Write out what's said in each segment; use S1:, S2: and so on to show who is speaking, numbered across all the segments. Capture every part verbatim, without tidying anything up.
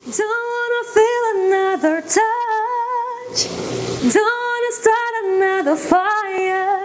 S1: Don't wanna feel another touch. Don't wanna start another fire.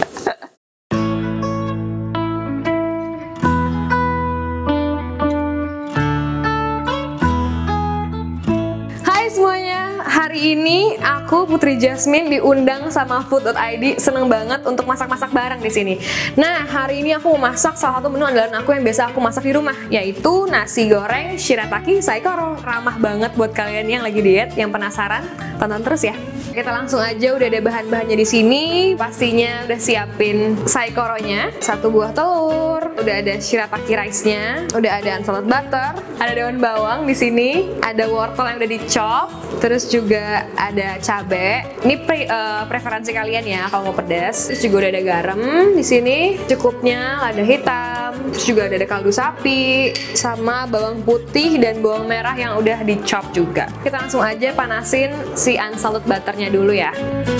S1: Hai semuanya, hari ini aku Putri Jasmine diundang sama food dot i d. Seneng banget untuk masak-masak bareng di sini. Nah, hari ini aku mau masak salah satu menu andalan aku yang biasa aku masak di rumah, yaitu nasi goreng shirataki saikoro. Ramah banget buat kalian yang lagi diet, yang penasaran, tonton terus ya. Kita langsung aja, udah ada bahan-bahannya di sini. Pastinya udah siapin saikoronya, satu buah telur, udah ada shirataki rice-nya, udah ada unsalted butter, ada daun bawang di sini, ada wortel yang udah dicop, terus juga ada cabe. Ini pre, uh, preferensi kalian ya kalau mau pedas. Terus juga udah ada garam di sini, cukupnya, lada hitam, terus juga ada kaldu sapi, sama bawang putih dan bawang merah yang udah dicop juga. Kita langsung aja panasin si unsalted butternya dulu ya.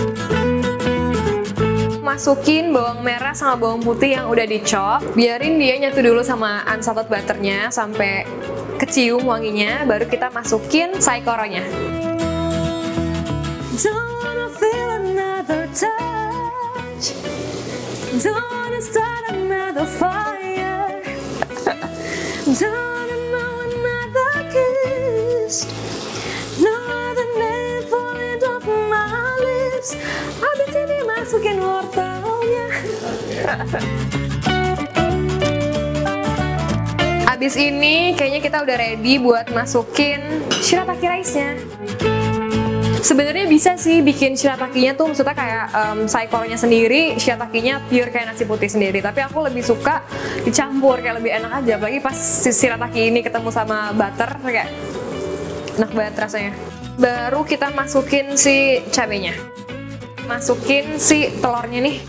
S1: Masukin bawang merah sama bawang putih yang udah dicop, biarin dia nyatu dulu sama unsalted butternya sampai kecium wanginya, baru kita masukin saikoronya. Don't wanna feel another touch. Don't wanna start another fire. Don't wanna know another kiss. No other name for it off my lips. Abis ini masukin wortelnya. Abis ini kayaknya kita udah ready buat masukin shirataki rice-nya. Sebenarnya bisa sih bikin shiratakinya tuh, maksudnya kayak um, saikoronya sendiri, shiratakinya pure kayak nasi putih sendiri. Tapi aku lebih suka dicampur, kayak lebih enak aja. Apalagi pas si shirataki ini ketemu sama butter, kayak enak banget rasanya. Baru kita masukin si cabenya, masukin si telurnya nih.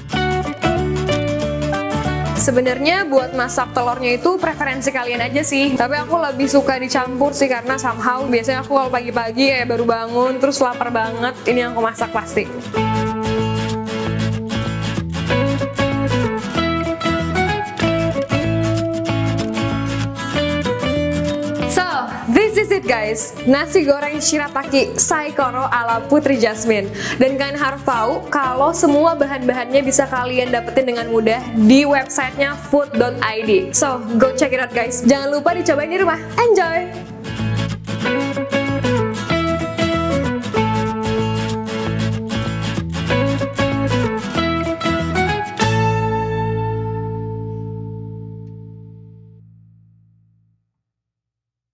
S1: Sebenarnya buat masak telurnya itu preferensi kalian aja sih, tapi aku lebih suka dicampur sih karena somehow biasanya aku kalau pagi-pagi kayak baru bangun terus lapar banget, ini yang aku masak pasti. So, this is it guys, nasi goreng shirataki saikoro ala Putri Jasmine. Dan kalian harus tahu kalau semua bahan-bahannya bisa kalian dapetin dengan mudah di websitenya food dot i d. So, go check it out guys. Jangan lupa dicobain di rumah. Enjoy!